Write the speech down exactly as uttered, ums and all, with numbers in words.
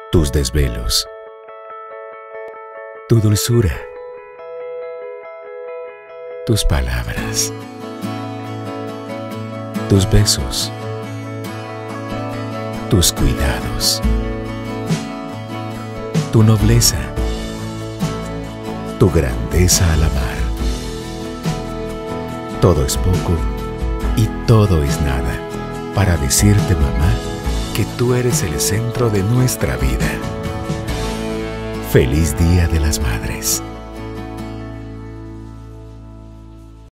tus desvelos, tu dulzura, tus palabras, tus besos, tus cuidados, tu nobleza, tu grandeza al amar. Todo es poco y todo es nada para decirte, mamá, que tú eres el centro de nuestra vida. Feliz Día de las Madres.